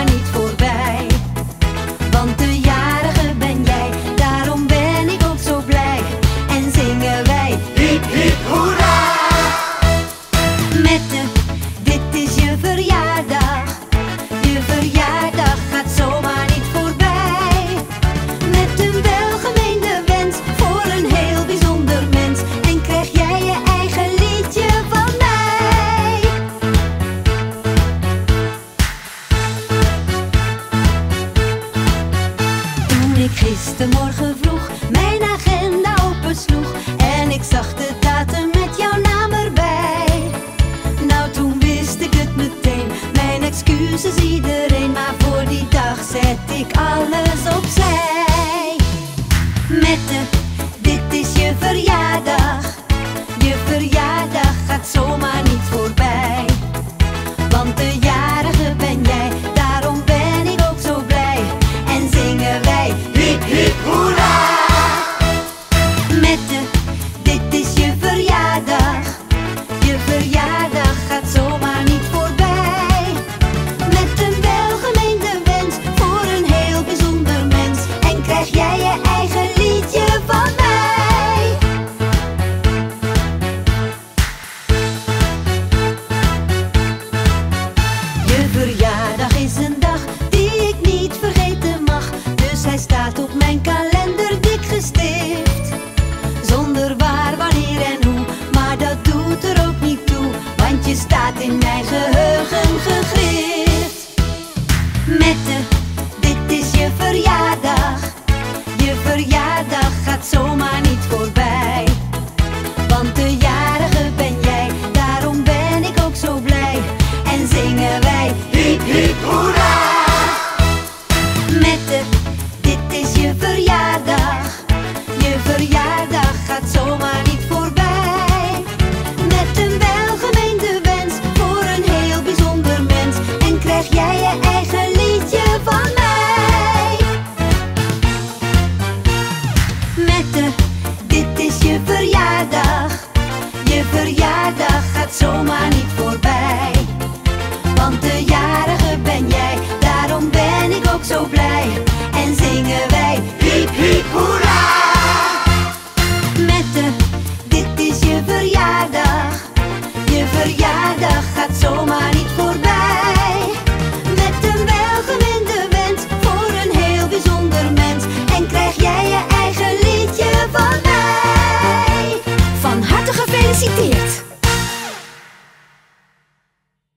zomaar niet voorbij. Want de jarige ben jij, daarom ben ik ook zo blij. En zingen wij Hiep, hiep, hoera! met de dit is je verjaardag. Je verjaardag gaat zomaar niet voorbij. Met een welgemeende wens voor een heel bijzonder mens. En krijg jij je eigen liedje van mij. Toen ik gistermorgen vroeg mijn agenda opensloeg en ik zag de datum met jouw naam erbij. Nou, toen wist ik het meteen, mijn excuses iedereen, maar voor die dag zet ik alles opzij. Met de dit is je verjaardag. Je verjaardag gaat zomaar niet voorbij. Want de jarige ben jij, daarom ben ik ook zo blij. En zingen wij Hiep, hiep, hoera! met de dit is je verjaardag. Je verjaardag gaat zomaar niet voorbij. Met een welgemeende wens voor een heel bijzonder mens. En krijg jij je eigen liedje van mij. Je verjaardag is een dag die ik niet vergeten mag. Dus hij staat op mijn kalender dik gestift. Zonder waar, wanneer en hoe, maar dat doet er ook niet toe. Want je staat in mijn geheugen gegrift. Met de dit is je verjaardag. Je verjaardag gaat zomaar niet voorbij. Want de jarige ben jij, daarom ben ik ook zo blij. En zingen wij Hiep, hiep, hoera! met de dit is je verjaardag. Je verjaardag gaat zomaar niet voorbij. Met een welgemeende wens voor een heel bijzonder mens. En krijg jij je eigen liedje van mij. Met de dit is je verjaardag. Je verjaardag gaat zomaar niet voorbij. Want de jarige ben jij, daarom ben ik ook zo blij. En zingen wij Hiep, hiep, hoera! met de dit is je verjaardag. Je verjaardag gaat zomaar niet voorbij. Met een welgemeende wens voor een heel bijzonder mens. En krijg jij je eigen liedje van mij. Van harte gefeliciteerd.